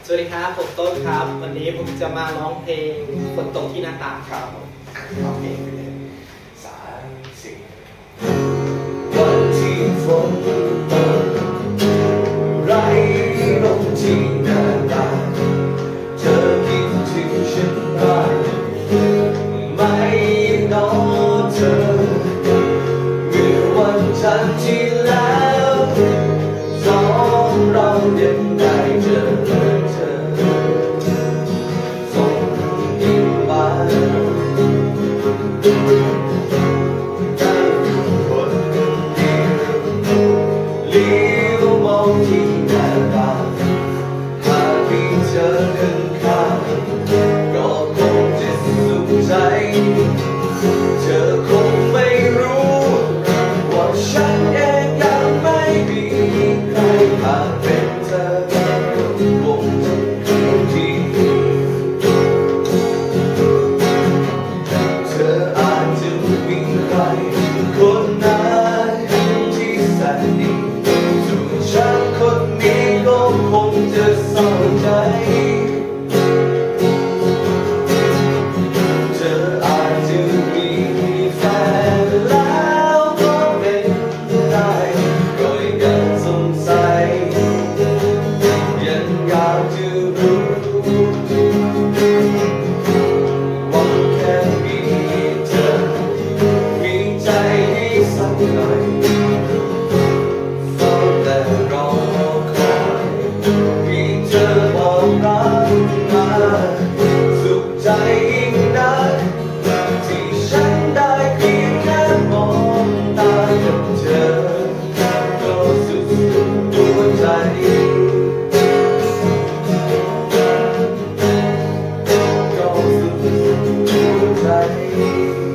สวัสดีครับผมต้นครับวันนี้ผมจะมาร้องเพลงฝนตกที่หน้าต่างครับร้องเพลงไปเลย3 4วันที่ฝนตกไหลลงที่หน้าต่างเธอคิดถึงฉันบ้างไหมน้องเธอเมื่อวันจันทร์ที่แล้วสองเรายังได้เจอส่งยิ้มมาคนเดียวเลี้ยวมองที่หน้าต่างหากมีเธอข้างๆก็คงจะสุขใจเธอคงไม่รู้ว่าฉันเองยังไม่มีใครหากเป็นเธอคงจะดีเธออาจจะมีใครคนนั้นที่แสนดีส่วนฉันคนนี้ก็คงจะเศร้าใจเธออาจจะมีแฟนแล้วก็เป็นได้ก็ยังสงสัยยังอยากจะรู้ว่าแค่มีเธอมีใจให้สักหน่อยเฝ้าแต่รอคอยมีเธอบอกรักมาสุขใจยิ่งนักที่ฉันได้เพียงแค่มองตากับเธอก็สุดหัวใจก็สุดหัวใจ